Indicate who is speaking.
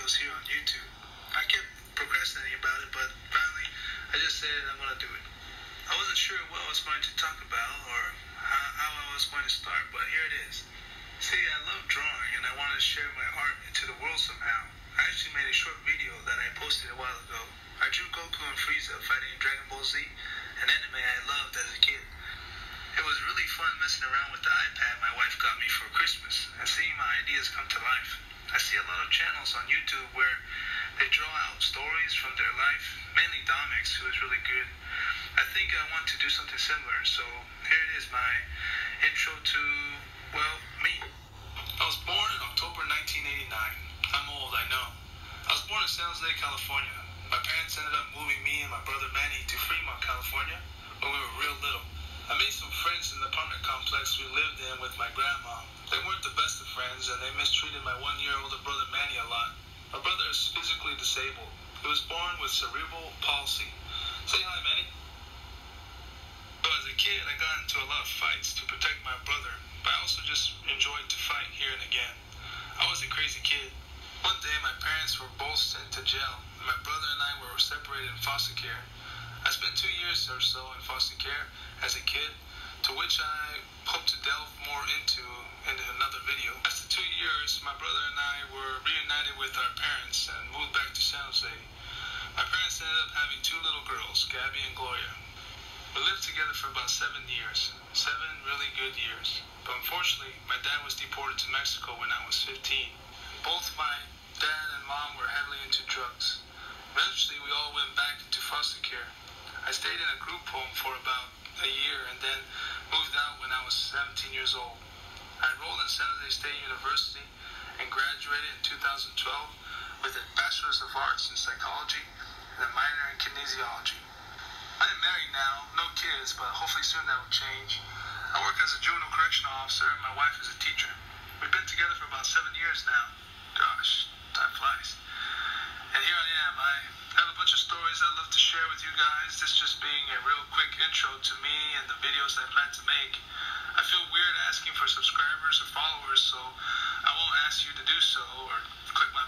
Speaker 1: videos here on YouTube. I kept procrastinating about it, but finally I just said I'm going to do it. I wasn't sure what I was going to talk about or how I was going to start, but here it is. See, I love drawing and I wanted to share my art into the world somehow. I actually made a short video that I posted a while ago. I drew Goku and Frieza fighting Dragon Ball Z, an anime I loved as a kid. It was really fun messing around with the iPad my wife got me for Christmas and seeing my ideas come to life. I see a lot of channels on YouTube where they draw out stories from their life, mainly Domix, who is really good. I think I want to do something similar, so here it is, my intro to, well, me. I was born in October 1989. I'm old, I know. I was born in San Jose, California. My parents ended up moving me and my brother Manny to Fremont, California, when we were real little. I made some friends in the apartment complex we lived in with my grandma. They weren't the best of friends, and they mistreated my 1-year older brother Manny a lot. My brother is physically disabled. He was born with cerebral palsy. Say hi, Manny. So as a kid, I got into a lot of fights to protect my brother, but I also just enjoyed to fight here and again. I was a crazy kid. One day, my parents were both sent to jail, and my brother and I were separated in foster care. I spent 2 years or so in foster care as a kid, to which I hope to delve more into in another video. After 2 years, my brother and I were reunited with our parents and moved back to San Jose. My parents ended up having 2 little girls, Gabby and Gloria. We lived together for about 7 years, 7 really good years. But unfortunately, my dad was deported to Mexico when I was 15. Both my dad and mom were heavily into drugs. Eventually, we all went back into foster care. I stayed in a group home for about a year and then moved out when I was 17 years old. I enrolled in San Jose State University and graduated in 2012 with a Bachelor's of Arts in Psychology and a minor in Kinesiology. I am married now, no kids, but hopefully soon that will change. I work as a juvenile correctional officer and my wife is a teacher. We've been together for about 7 years now. Gosh, time flies. And here I am. I have a bunch of stories I'd love to share with you guys, this just being a real quick intro to me and the videos I plan to make. I feel weird asking for subscribers or followers, so I won't ask you to do so or click my